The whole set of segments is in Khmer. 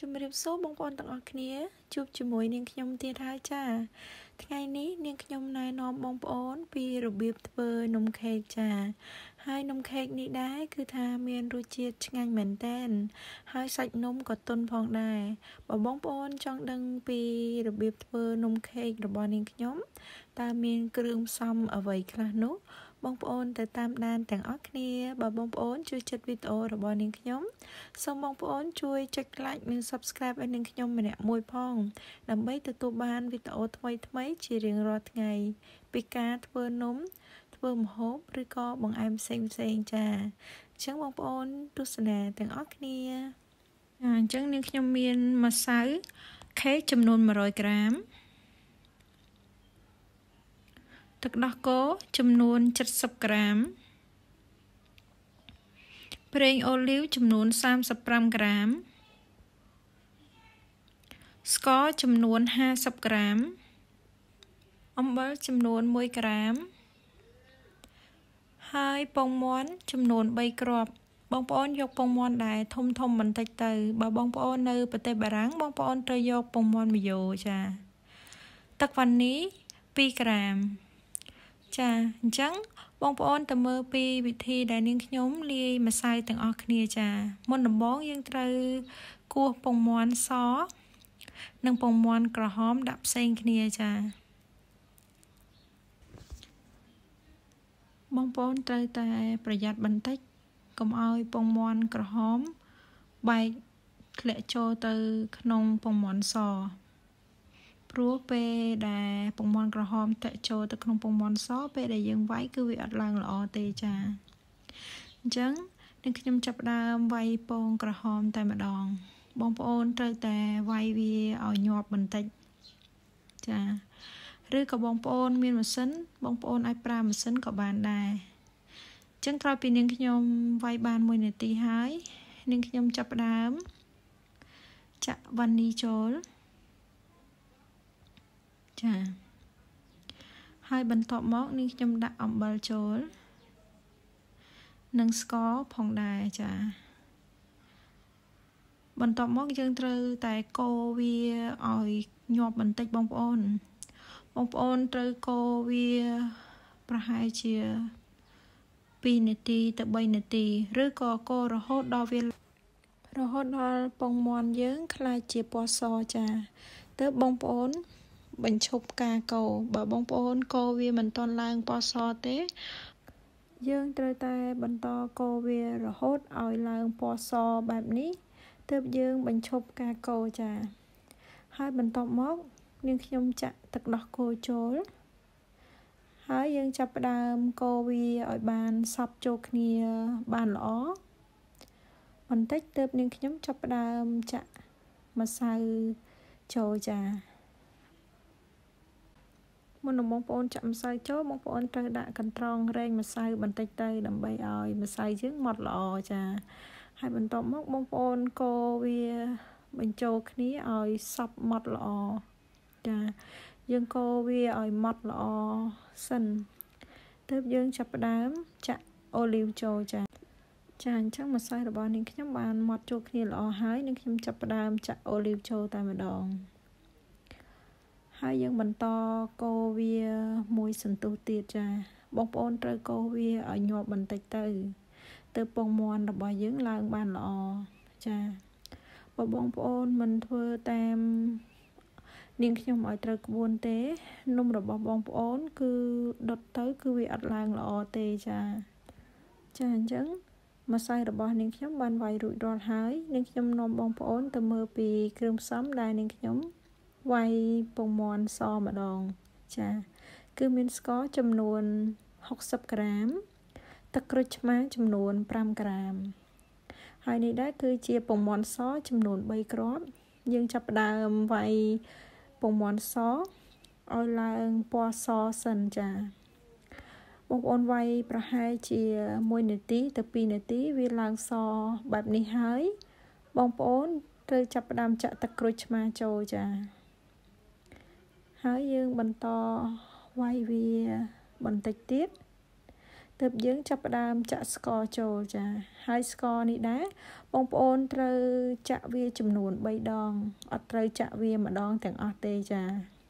ជំរាបសួរបងប្អូនទាំងអស់គ្នាជួបជាមួយនាងខ្ញុំទៀតហើយចាថ្ងៃនេះនាងខ្ញុំណែនាំបងប្អូនពីរបៀបធ្វើនំខេកចាហើយនំខេកនេះដែរគឺថាមានរសជាតិឆ្ងាញ់មែនទែនហើយសាច់នំក៏ទន់ផងដែរបើបងប្អូនចង់ដឹងពីរបៀបធ្វើនំខេករបស់នាងខ្ញុំតើមានគ្រឿងផ្សំអ្វីខ្លះនោះបងប្អូនទៅតាមដានទាំងអស់គ្នាបើបងប្អូនជួយចុចវីដេអូរបស់នាងខ្ញុំសូមបងប្អូនជួយចុច like និង subscribe ឲ្យនាងខ្ញុំម្នាក់មួយផងដើម្បីទទួលបានវីដេអូថ្មីៗជារៀងរាល់ថ្ងៃពីការធ្វើនំធ្វើម្ហូបឬក៏បង្អែមផ្សេងៗចាអញ្ចឹងបងប្អូនទស្សនាទាំងអស់គ្នាអញ្ចឹងនាងខ្ញុំមានម្សៅខេកចំនួន100ក្រាមទឹកដោះគោចំនួន70ក្រាមប្រេងអូលីវចំនួន35ក្រាមស្ករចំនួន50ក្រាមអំបិលចំនួន1ក្រាមហើយពងមាន់ចំនួន3គ្រាប់បងប្អូនយកពងមាន់ដែរធំបន្តិចទៅបើបងប្អូននៅប្រទេសបារាំងបងប្អូនត្រូវយកពងមាន់1យ៉ូចាទឹកវ៉ានី2ក្រាមចាអញ្ចឹងបងប្អូនទៅមើលពីវិធីដែលនាងខ្ញុំលាយម្សៅទាំងអស់គ្នាចាមុនដំបូងយើងត្រូវគោះពងមាន់សនិងពងមាន់ក្រហមដាក់ផ្សេងគ្នាចាបងប្អូនត្រូវតែប្រយ័ត្នបន្តិចកុំឲ្យពងមាន់ក្រហមបែកធ្លាក់ចូលទៅក្នុងពងមាន់សព្រោះពេលដែលពងមាន់ក្រហមតាក់ចូលទៅក្នុងពងមាន់សពេលដែលយើងវាយគឺវាអត់ឡើងល្អទេចាអញ្ចឹងនឹងខ្ញុំចាប់ផ្ដើមវាយពងក្រហមតែម្ដងបងប្អូនត្រូវតែវាយវាឲ្យញាប់បន្តិចចាឬក៏បងប្អូនមានម៉ាស៊ីនបងប្អូនអាចប្រើម៉ាស៊ីនក៏បានដែរអញ្ចឹងក្រោយពីនាងខ្ញុំវាយបាន1នាទីហើយនាងខ្ញុំចាប់ផ្ដើមចាក់វ៉ានីចូលចាហើយបន្ទាប់មកនាងខ្ញុំដាក់អំបិលចូលនិងស្ករផងដែរចាបន្ទាប់មកយើងត្រូវតែកូរវាឲ្យញាប់បន្តិចបងប្អូនត្រូវកូរវាប្រហែលជា2នាទីទៅ3នាទីឬក៏កូររហូតដល់ពងមាន់យើងក្លាយជាពណ៌សចាទើបបងប្អូនបញ្ឈប់ការកូរបើបងប្អូនកូរវាមិនទាន់ឡើងពណ៌សទេយើងត្រូវតែបន្តកូរវារហូតឲ្យឡើងពណ៌សបែបនេះទើបយើងបញ្ឈប់ការកូរចាហើយបន្ទាប់មកនាងខ្ញុំចាក់ទឹកដោះគោចូលហើយយើងចាប់ផ្ដើមកូរវាឲ្យបានសព្វចូលគ្នាបានល្អបន្តិចទើបនាងខ្ញុំចាប់ផ្ដើមចាក់ម្សៅចូលចាមុននឹងបងប្អូនចាក់ម្សៅចូលបងប្អូនត្រូវដាក់កន្ត្រងរែងម្សៅបន្តិចទៅដើម្បីឲ្យម្សៅយើងម៉ត់ល្អចាហើយបន្ទាប់មកបងប្អូនកូរវាបញ្ចូលគ្នាឲ្យសព្វម៉ត់ល្អចាយើងកូរវាឲ្យម៉ត់ល្អសិនទើបយើងចាប់ផ្ដើមចាក់អូលីវចូលចាអញ្ចឹងម្សៅរបស់នាងខ្ញុំបានម៉ត់ចូលគ្នាល្អហើយនាងខ្ញុំចាប់ផ្ដើមចាក់អូលីវចូលតែម្ដងហើយយើងបន្តកូរវាមួយសន្ទុះទៀតចាបងប្អូនត្រូវកូរវាឲ្យញាប់បន្តិចទៅពងមាន់របស់យើងឡើងបានល្អចាបើបងប្អូនមិនធ្វើតាមនាងខ្ញុំឲ្យត្រូវក្បួនទេនំរបស់បងប្អូនគឺដុតទៅគឺវាអត់ឡើងល្អទេចាអញ្ចឹងម្សៅរបស់នាងខ្ញុំបានវាយរួចរាល់ហើយនាងខ្ញុំនាំបងប្អូនទៅមើលពីគ្រឿងផ្សំដែលនាងខ្ញុំវាយពងមាន់សម្ដងចាគឺមានស្ករចំនួន60ក្រាមទឹកក្រូចឆ្មាចំនួន5ក្រាមហើយនេះដែរគឺជាពងមាន់សចំនួន3គ្រាប់យើងចាប់ផ្ដើមវាយពងមាន់សឲ្យឡើងពណ៌សសិនចាបងប្អូនវាយប្រហែលជា1នាទីទៅ2នាទីវាឡើងសបែបនេះហើយបងប្អូនត្រូវចាប់ផ្ដើមចាក់ទឹកក្រូចឆ្មាចូលចាហើយយើងបន្តវាយវាបន្តិចទៀតទើបយើងចាប់ផ្ដើមចាក់ស្ករចូលចាហើយស្ករនេះដែរបងប្អូនត្រូវចាក់វាចំនួន3ដងអត់ត្រូវចាក់វាម្ដងទាំងអស់ទេចា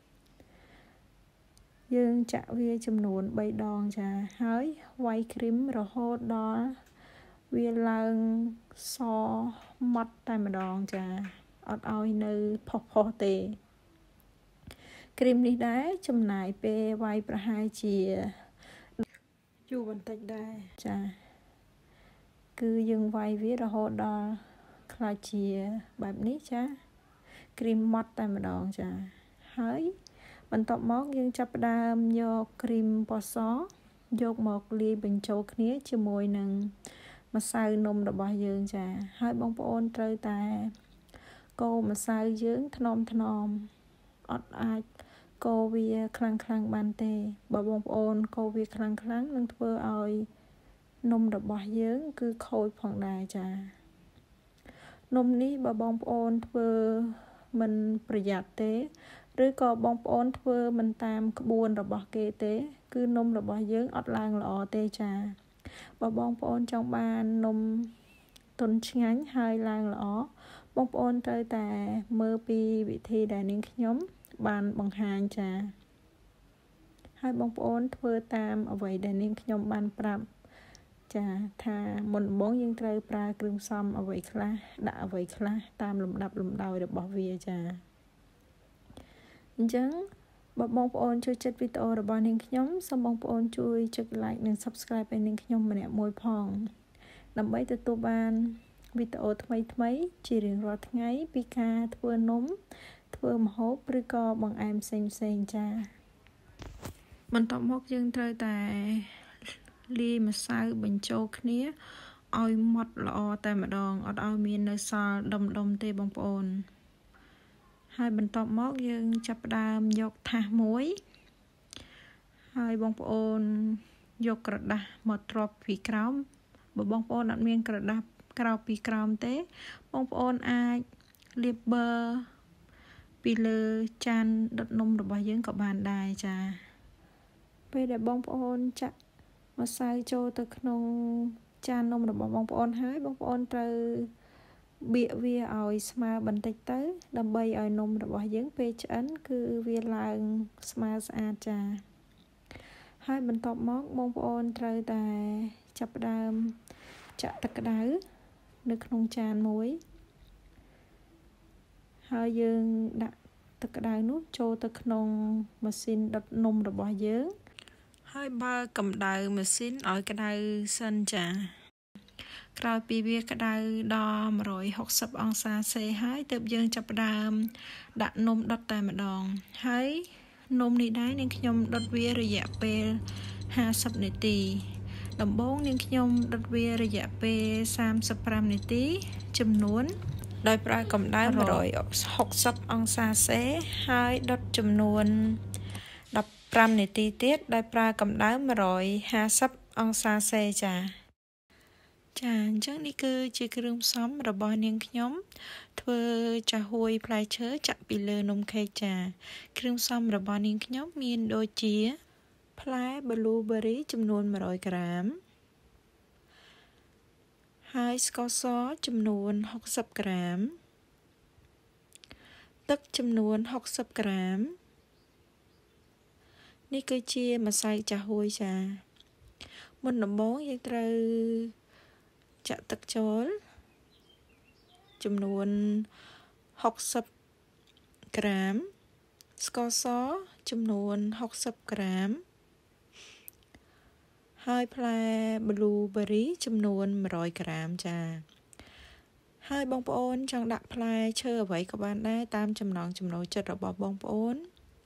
យើងចាក់វាចំនួន3ដងចាហើយវាយគ្រីមរហូតដល់វាឡើងសម៉ត់តែម្ដងចាអត់ឲ្យនៅផុសទេគ្រីមនេះដែរចំណាយពេលវាយប្រហែលជាយូរបន្តិចដែរចាគឺយើងវាយវារហូតដល់ខ្លាចជាបែបនេះចាគ្រីមម៉ត់តែម្ដងចាហើយបន្ទាប់មកយើងចាប់ផ្ដើមយកគ្រីមពណ៌សយកមកលាយបញ្ចូលគ្នាជាមួយនឹងម្សៅនំរបស់យើងចាហើយបងប្អូនត្រូវតែកូរម្សៅយើងថ្នមអត់អាចកូរវាខ្លាំងបានទេបើបងប្អូនកូរវាខ្លាំងនឹងធ្វើឲ្យនំរបស់យើងគឺខូចផងដែរចានំនេះបើបងប្អូនធ្វើមិនប្រយ័ត្នទេឬក៏បងប្អូនធ្វើមិនតាមក្បួនរបស់គេទេគឺនំរបស់យើងអត់ឡើងល្អទេចាបើបងប្អូនចង់បាននំទុនឆ្ងាញ់ហើយឡើងល្អបងប្អូនត្រូវតែមើលពីវិធីដែលនាងខ្ញុំបានបង្ហាញចាហើយបងប្អូនធ្វើតាមអ្វីដែលនាងខ្ញុំបានប្រាប់ចាថាមុនដំបូងយើងត្រូវប្រើគ្រឿងផ្សំអ្វីខ្លះដាក់អ្វីខ្លះតាមលំដាប់លំដោយរបស់វាចាអញ្ចឹងបើបងប្អូនចូលចិត្តវីដេអូរបស់នាងខ្ញុំសូមបងប្អូនជួយចុច like និង subscribe ឲ្យនាងខ្ញុំម្នាក់មួយផងដើម្បីទទួលបានវីដេអូថ្មីជារៀងរាល់ថ្ងៃពីការធ្វើនំធ្វើម្ហូបឬក៏បង្អែមផ្សេងចាបន្ទាប់មកយើងត្រូវតែលាយម្សៅបញ្ចូលគ្នាឲ្យម៉ត់ល្អតែម្ដងអត់ឲ្យមាននៅសល់ដុំទេបងប្អូនហើយបន្ទាប់មកយើងចាប់ផ្ដើមយកថាសមួយហើយបងប្អូនយកក្រដាសមកទ្រាប់ពីក្រោមបើបងប្អូនអត់មានក្រដាសក្រោបពីក្រោមទេបងប្អូនអាចលាបប៊ឺពីលើចានដុតនំរបស់យើងក៏បានដែរចាពេលដែលបងប្អូនចាក់ម្សៅចូលទៅក្នុងចាននំរបស់បងប្អូនហើយបងប្អូនត្រូវបៀកវាឲ្យស្មើបន្តិចទៅដើម្បីឲ្យនំរបស់យើងពេលឆ្អិនគឺវាឡើងស្មើស្អាតចាហើយបន្ទាប់មកបងប្អូនត្រូវតែចាប់ផ្ដើមចាក់ទឹកក្តៅនៅក្នុងចានមួយហើយយើងដាក់ទឹកក្តៅនោះចូលទៅក្នុងម៉ាស៊ីនដុតនំរបស់យើងហើយបើកម្ដៅម៉ាស៊ីនឲ្យក្តៅសិនចាក្រោយពីវាក្តៅដល់160អង្សាសេហើយទើបយើងចាប់ផ្ដើមដាក់នំដុតតែម្ដងហើយនំនេះដែរនាងខ្ញុំដុតវារយៈពេល50នាទីដំបូងនាងខ្ញុំដុតវារយៈពេល35នាទីចំនួនដោយប្រើកម្ដៅ160អង្សាសេហើយដុតចំនួន15នាទីទៀតដោយប្រើកម្ដៅ150អង្សាសេចាអញ្ចឹងនេះគឺជាគ្រឿងផ្សំរបស់នាងខ្ញុំធ្វើចាហួយផ្លែឈើចាក់ពីលើនំខេកចាគ្រឿងផ្សំរបស់នាងខ្ញុំមានដូចជាផ្លែ blueberry ចំនួន100ក្រាមហើយស្ករសចំនួន60ក្រាមទឹកចំនួន60ក្រាមនេះគឺជាម្សៅចាហួយចាមុនដំបូងយើងត្រូវចាក់ទឹកចូលចំនួន60ក្រាមស្ករសចំនួន60ក្រាមហើយផ្លែ blueberry ចំនួន100ក្រាមចាហើយបងប្អូនចង់ដាក់ផ្លែឈើអ្វីក៏បានដែរតាមចំណង់ចំណូលចិត្តរបស់បងប្អូន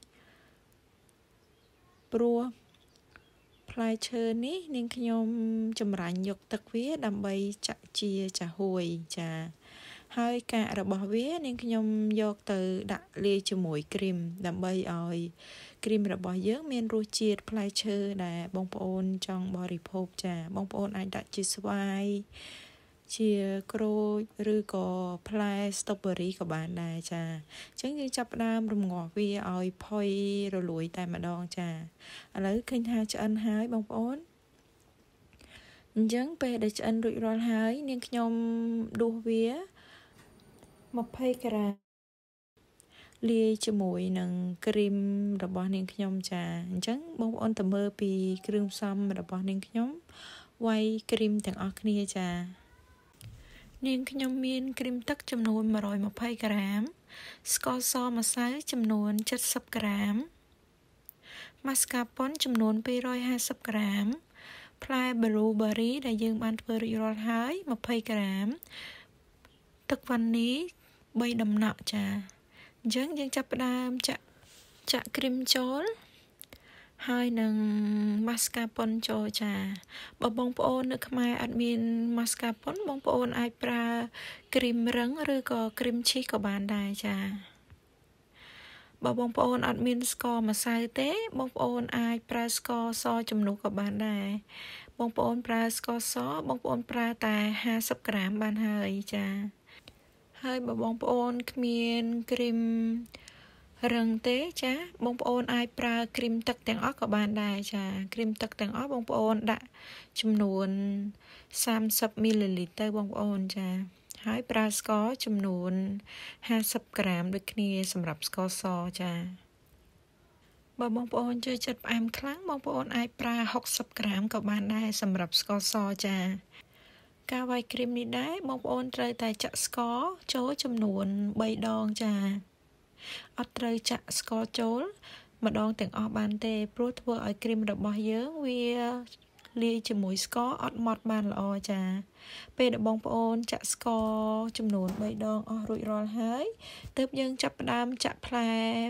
ព្រោះផ្លែឈើនេះនាងខ្ញុំចម្រាញ់យកទឹកវាដើម្បីចាក់ជាចាហួយចាហើយកាករបស់វានាងខ្ញុំយកទៅដាក់លាយជាមួយគ្រីមដើម្បីឲ្យគ្រីមរបស់យើងមានរសជាតិផ្លែឈើដែលបងប្អូនចង់បរិភោគចាបងប្អូនអាចដាក់ជាស្វាយជាក្រូចឬក៏ផ្លែ strawberry ក៏បានដែរចាអញ្ចឹងយើងចាប់ផ្ដើមរំងាស់វាឲ្យផុយរលួយតែម្ដងចាឥឡូវឃើញថាឆ្អិនហើយបងប្អូន Chẳng bè để chân rụi rồi hái nên nhóm đua vía một phây cả lia cho mùi nâng cream rồi bỏ nên nhóm trà chẳng bông ôn tầm mơ vì cream xăm rồi bỏ nên nhóm quay cream tặng ọc nia trà nên nhóm miên cream tắc châm nôn mà rồi một phây gram score so mà sái châm nôn chất sắp gram mascarpone châm nôn pi rồi 20 gram Play blueberry ដែលយើងបានធ្វើរួចរាល់ហើយ20ក្រាមទឹកវ៉ានី3ដំណក់ចាអញ្ចឹងយើងចាប់ផ្ដើមចាក់គ្រីមចូលហើយនឹង mascarpone ចូលចាបើបងប្អូននៅខ្មែរអត់មាន mascarpone បងប្អូនអាចប្រើគ្រីមរឹងឬក៏គ្រីមឈីសក៏បានដែរចាបើបងប្អូនអត់មានស្ករម្សៅទេបងប្អូនអាចប្រើស្ករសជំនួសក៏បានដែរបងប្អូនប្រើស្ករសបងប្អូនប្រើតែ50ក្រាមបានហើយចាហើយបើបងប្អូនគ្មានគ្រីមរឹងទេចាបងប្អូនអាចប្រើគ្រីមទឹកទាំងអស់ក៏បានដែរចាគ្រីមទឹកទាំងអស់បងប្អូនដាក់ចំនួន30មីលីលីត្រទៅបងប្អូនចាហើយប្រើស្ករចំនួន50ក្រាមដូចគ្នាសម្រាប់ស្ករសចាបើបងប្អូនចូលចិត្តផ្អែមខ្លាំងបងប្អូនអាចប្រើ60ក្រាមក៏បានដែរសម្រាប់ស្ករសចាការវាយគ្រីមនេះដែរបងប្អូនត្រូវតែចាក់ស្ករចូលចំនួន3ដងចាអត់ត្រូវចាក់ស្ករចូលម្ដងទាំងអស់បានទេព្រោះធ្វើឲ្យគ្រីមរបស់យើងវាលាយជាមួយស្ករអត់ម៉ត់បានល្អចាពេលដែលបងប្អូនចាក់ស្ករចំនួន3ដងអស់រួចរាល់ហើយទើបយើងចាប់ផ្ដើមចាក់ផ្លែ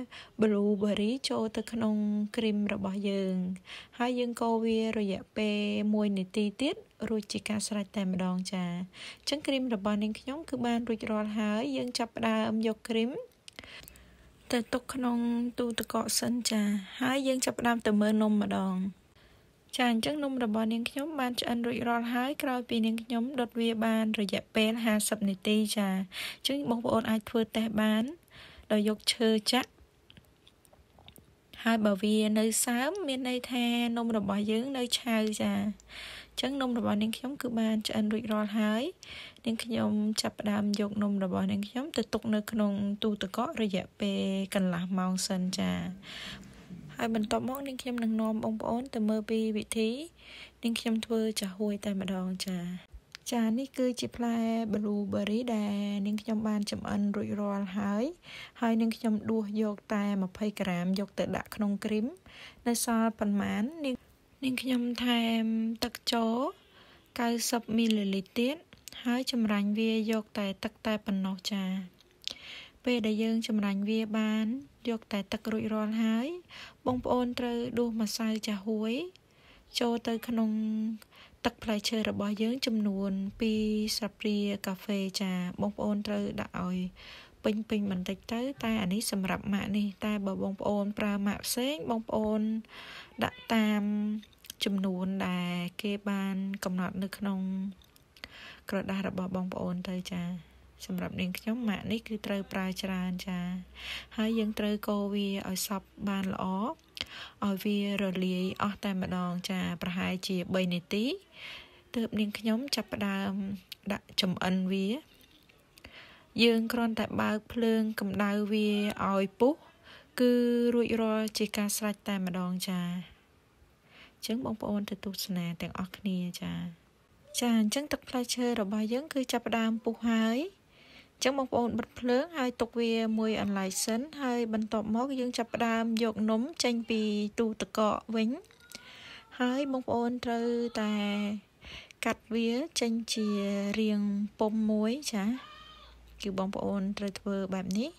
blueberry ចូលទៅក្នុងគ្រីមរបស់យើងហើយយើងកូរវារយៈពេល1នាទីទៀតរួចជាការស្រេចតែម្ដងចាអញ្ចឹងគ្រីមរបស់នាងខ្ញុំគឺបានរួចរាល់ហើយយើងចាប់ផ្ដើមយកគ្រីមទៅទុកក្នុងទូទឹកកកសិនចាហើយយើងចាប់ផ្ដើមទៅមើលនំម្ដងចាអញ្ចឹងនំរបស់នាងខ្ញុំបានឆ្អិនរួចរាល់ហើយក្រោយពីនាងខ្ញុំដុតវាបានរយៈពេល50នាទីចាអញ្ចឹងបងប្អូនអាចធ្វើតេស្តបានដោយយកឈើចាក់ហើយបើវានៅសើមមានន័យថានំរបស់យើងនៅឆៅចាអញ្ចឹងនំរបស់នាងខ្ញុំគឺបានឆ្អិនរួចរាល់ហើយនាងខ្ញុំចាប់ផ្ដើមយកនំរបស់នាងខ្ញុំទៅទុកនៅក្នុងទូទឹកកករយៈពេលកន្លះម៉ោងសិនចាហើយបន្ទាប់មកនាងខ្ញុំនឹងនាំបងប្អូនទៅមើលពីវិធីនាងខ្ញុំធ្វើចាហួយតែម្ដងចានេះគឺជាផ្លែ blueberry ដែលនាងខ្ញុំបានចម្អិនរួចរាល់ហើយនាងខ្ញុំដួសយកតែ20ក្រាមយកទៅដាក់ក្នុងគ្រីមនៅសល់ប៉ុន្មាននាងខ្ញុំថែមទឹកចូល90មីលីលីត្រទៀតហើយចម្រាញ់វាយកតែទឹកតែប៉ុណ្ណោះចាពេលដែលយើងចម្រាញ់វាបានយកតែទឹករួចរាល់ហើយបងប្អូនត្រូវដួសម្សៅចាហួយចូលទៅក្នុងទឹកផ្លែឈើរបស់យើងចំនួន2ស្លាបព្រាកាហ្វេចាបងប្អូនត្រូវដាក់ឲ្យពេញបន្តិចទៅតែអានេះសម្រាប់ម៉ាក់នេះតែបើបងប្អូនប្រើម៉ាក់ផ្សេងបងប្អូនដាក់តាមចំនួនដែលគេបានកំណត់នៅក្នុងក្រដាសរបស់បងប្អូនទៅចាសម្រាប់នាងខ្ញុំម៉ាក់នេះគឺត្រូវប្រើច្រើនចាហើយយើងត្រូវកូរវាឲ្យសព្វបានល្អឲ្យវារលាយអស់តែម្ដងចាប្រហែលជា3នាទីទើបនាងខ្ញុំចាប់ផ្ដើមដាក់ចម្អិនវាយើងគ្រាន់តែបើកភ្លើងកម្ដៅវាឲ្យពុះគឺរួចរាល់ជាការស្រេចតែម្ដងចាអញ្ចឹងបងប្អូនទៅទស្សនាទាំងអស់គ្នាចាអញ្ចឹងទឹកផ្លែឈើរបស់យើងគឺចាប់ផ្ដើមពុះហើយអញ្ចឹងបងប្អូនបិទភ្លើងហើយទុកវាមួយអន្លែងសិនហើយបន្ទាប់មកយើងចាប់ផ្ដើមយកនំចេញពីទូទឹកកកវិញហើយបងប្អូនត្រូវតែកាត់វាចេញជារាងពុំមួយចាគឺបងប្អូនត្រូវធ្វើបែបនេះ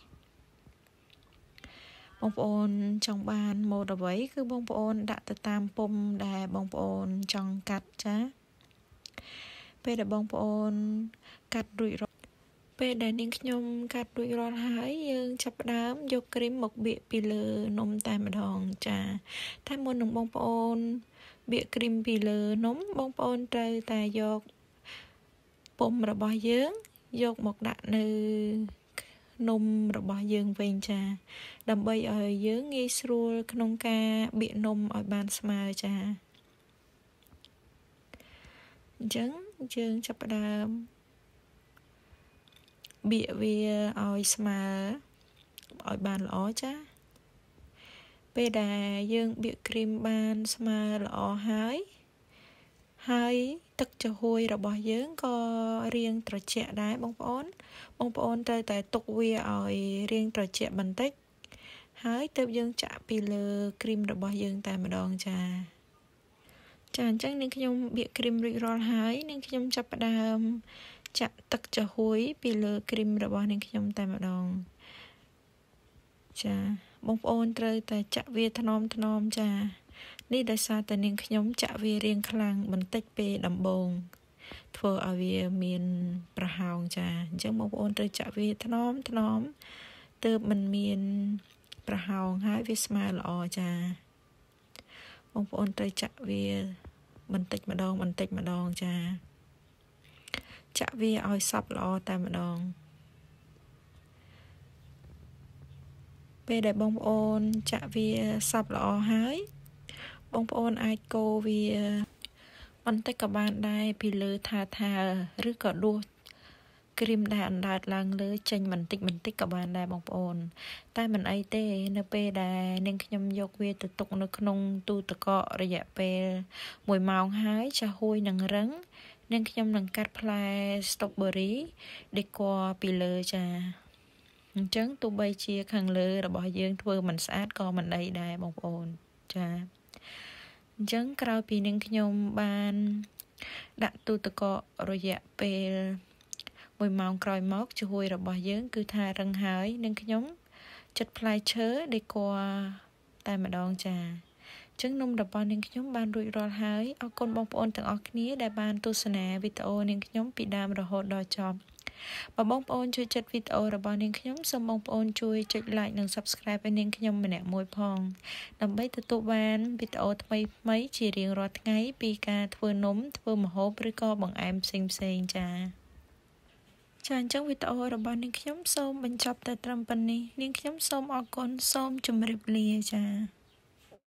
បងប្អូនចង់បានម៉ូដអ្វីគឺបងប្អូនដាក់ទៅតាមពុំដែលបងប្អូនចង់កាត់ចាពេលដែលបងប្អូនកាត់រួចពេលដែលនាងខ្ញុំកាត់រួចរាល់ហើយយើងចាប់ផ្ដើមយកគ្រីមមកបៀកពីលើនំតែម្ដងចាតែមុននឹងបងប្អូនបៀកគ្រីមពីលើនំបងប្អូនត្រូវតែយកពុំរបស់យើងយកមកដាក់នៅនំរបស់យើងវិញចាដើម្បីឲ្យយើងងាយស្រួលក្នុងការបៀកនំឲ្យបានស្មើចាអ Chẳng chương chấp đàm bịa về oi smile oi bàn lõ cha bây đà dương bịa cream bàn smile lõ hai tức cho hôi rồi bỏ dưỡng có riêng trò trẻ đái bông ôn trời tại tục vi oi riêng trò trẻ bằng tích hai tiếp dương chạ pi lơ cream rồi bỏ dưỡng tại mà đòn trà chẳng nên khi nhung bịa cream roll hai nên khi nhung chấp đàm chạ tức cho hôi pi lơ cream rồi bỏ nên khi nhung tại mà đòn cha bông ôn trời tại chạ vi thnom chaនេះដោយសារតែនាងខ្ញុំចាក់វារៀងខ្លាំងបន្តិចពេលដំបូងធ្វើឲ្យវាមានប្រហោងចាអញ្ចឹងបងប្អូនត្រូវចាក់វាថ្នមទើបมันមានប្រហោងហើយវាស្មើល្អចាបងប្អូនត្រូវចាក់វាបន្តិចម្ដងចាចាក់វាឲ្យសព្វល្អតែម្ដងពេលដែលបងប្អូនចាក់វាសព្វល្អហើយបងប្អូនអាចកូរវាបន្តិចក៏បានដែរពីលើថាឬក៏ដួសគ្រីមដែលអណ្ដែតឡើងលើចេញបន្តិចក៏បានដែរបងប្អូនតែមិនអីទេនៅពេលដែលនាងខ្ញុំយកវាទៅទុកនៅក្នុងទូទឹកកករយៈពេល1ម៉ោងហើយចាហួយនឹងរឹងនាងខ្ញុំនឹងកាត់ផ្លែ strawberry ដេក័រពីលើចាអញ្ចឹងទោះបីជាខាងលើរបស់យើងធ្វើមិនស្អាតក៏មិនអីដែរបងប្អូនចាអញ្ចឹងក្រោយពីនាងខ្ញុំបានដាក់ទូទឹកកករយៈពេល1ម៉ោងក្រោយមកជំនួយរបស់យើងគឺថារឹងហើយនាងខ្ញុំចិតផ្លែឈើដេក័រតែម្ដងចាអញ្ចឹងនំរបស់នាងខ្ញុំបានរួចរាល់ហើយអរគុណបងប្អូនទាំងអស់គ្នាដែលបានទស្សនាវីដេអូនាងខ្ញុំពីដើមរហូតដល់ចប់បើបងប្អូនជួយចុចវីដេអូរបស់នាងខ្ញុំសូមបងប្អូនជួយចុច like និង subscribe ឲ្យនាងខ្ញុំម្នាក់មួយផងដើម្បីទទួលបានវីដេអូថ្មីជារៀងរាល់ថ្ងៃពីការធ្វើនំធ្វើម្ហូបឬក៏បង្អែមផ្សេងចាអញ្ចឹងវីដេអូរបស់នាងខ្ញុំសូមបញ្ចប់តែត្រឹមប៉ុណ្នេះនាងខ្ញុំសូមអរគុណសូមជម្រាបលាចា